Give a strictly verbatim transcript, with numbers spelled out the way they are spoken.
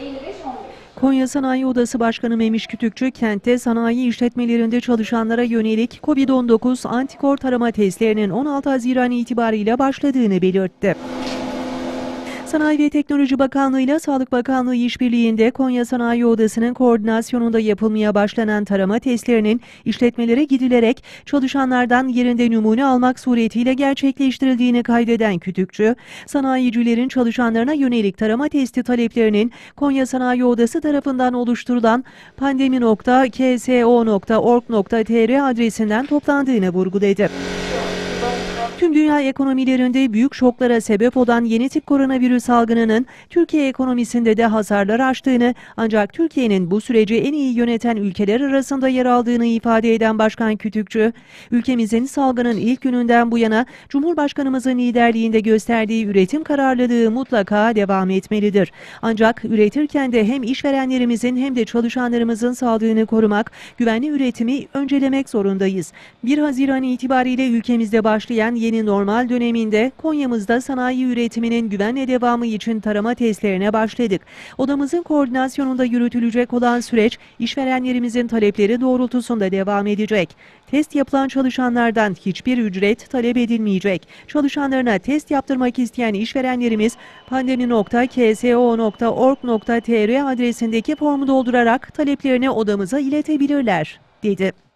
Konya Sanayi Odası Başkanı Memiş Kütükçü, kentte sanayi işletmelerinde çalışanlara yönelik kovid on dokuz antikor tarama testlerinin on altı Haziran itibariyle başladığını belirtti. Sanayi ve Teknoloji Bakanlığı ile Sağlık Bakanlığı işbirliğinde Konya Sanayi Odası'nın koordinasyonunda yapılmaya başlanan tarama testlerinin işletmelere gidilerek çalışanlardan yerinde numune almak suretiyle gerçekleştirildiğini kaydeden Kütükçü, sanayicilerin çalışanlarına yönelik tarama testi taleplerinin Konya Sanayi Odası tarafından oluşturulan pandemi nokta k s o nokta org nokta t r adresinden toplandığını vurguladı. Tüm dünya ekonomilerinde büyük şoklara sebep olan yeni tip koronavirüs salgınının Türkiye ekonomisinde de hasarlar açtığını, ancak Türkiye'nin bu süreci en iyi yöneten ülkeler arasında yer aldığını ifade eden Başkan Kütükçü, ülkemizin salgının ilk gününden bu yana Cumhurbaşkanımızın liderliğinde gösterdiği üretim kararlılığı mutlaka devam etmelidir. Ancak üretirken de hem işverenlerimizin hem de çalışanlarımızın sağlığını korumak, güvenli üretimi öncelemek zorundayız. bir Haziran itibariyle ülkemizde başlayan yeni Yeni normal döneminde Konya'mızda sanayi üretiminin güvenle devamı için tarama testlerine başladık. Odamızın koordinasyonunda yürütülecek olan süreç işverenlerimizin talepleri doğrultusunda devam edecek. Test yapılan çalışanlardan hiçbir ücret talep edilmeyecek. Çalışanlarına test yaptırmak isteyen işverenlerimiz pandemi nokta k s o nokta org nokta t r adresindeki formu doldurarak taleplerini odamıza iletebilirler, dedi.